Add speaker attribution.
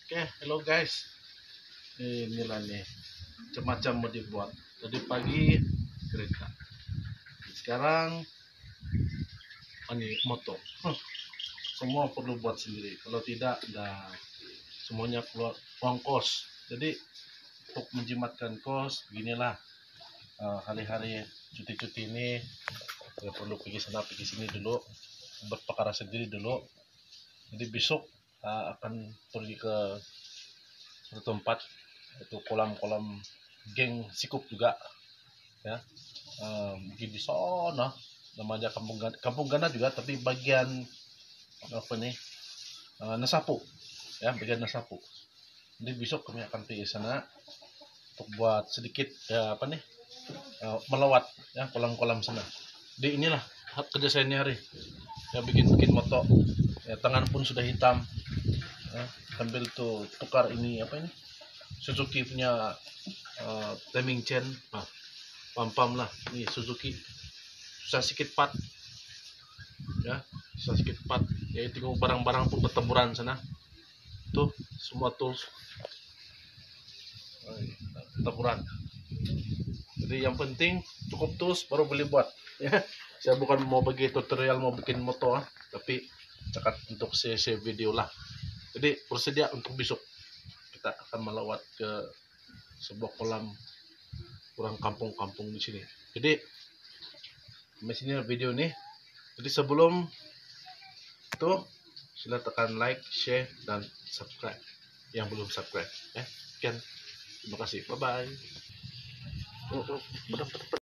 Speaker 1: Oke, hello guys. Inilah nih, macam-macam mau dibuat. Tadi pagi kereta, sekarang ini motor. Semua perlu buat sendiri. Kalau tidak, dah semuanya keluar uang kos. Jadi untuk menjimatkan kos, beginilah hari-hari cuti-cuti ini ya perlu pergi sana pergi sini dulu, berperkara sendiri dulu. Jadi besok akan pergi ke satu tempat, itu kolam-kolam geng Sikup juga ya. Mungkin di sana namanya kampung Gana juga, tapi bagian apa nih, Nasapu ya, bagian Nasapu. Jadi besok kami akan pergi sana untuk buat sedikit apa nih, melawat ya kolam-kolam sana. Jadi inilah kerja saya ini hari ya, bikin moto ya, tangan pun sudah hitam ya, sambil tuh tukar ini apa ini, Suzuki punya timing chain, pam lah ini Suzuki, susah sikit pat ya, susah sikit pat ya. Tengok barang-barang pun berteburan sana tuh, semua tools berteburan. Jadi yang penting cukup tools baru boleh buat ya. Saya bukan mau bagi tutorial mau bikin motor, tapi cakat untuk share video lah. Jadi bersedia untuk besok kita akan melawat ke sebuah kolam kurang kampung-kampung di sini. Jadi di sini video nih. Jadi sebelum itu silahkan tekan like, share, dan subscribe yang belum subscribe ya. Sekian, terima kasih, bye bye.